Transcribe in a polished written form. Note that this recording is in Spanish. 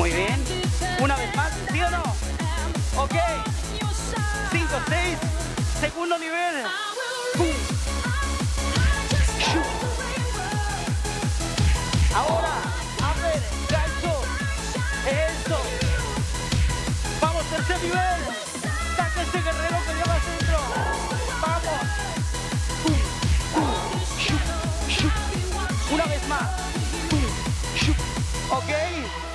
Muy bien. Una vez más, ¿sí o no? Ok. 5, 6. Segundo nivel. ¡Pum! ¡Shoo! Ahora, a ver, gancho. Eso. Vamos, tercer nivel. Saca ese guerrero que llevas dentro. Vamos. ¡Pum! ¡Pum! ¡Shoo! ¡Shoo! Una vez más. ¡Pum! ¡Shoo! Ok.